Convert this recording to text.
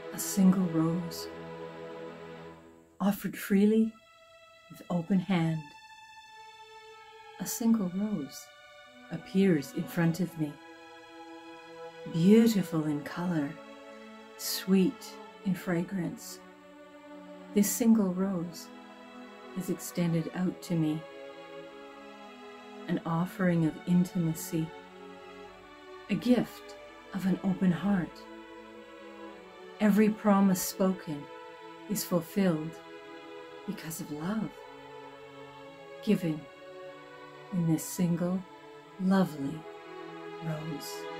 a single rose, offered freely with open hand. A single rose appears in front of me, beautiful in color, sweet in fragrance. This single rose is extended out to me, an offering of intimacy, a gift of an open heart. Every promise spoken is fulfilled because of love, given in this single lovely rose.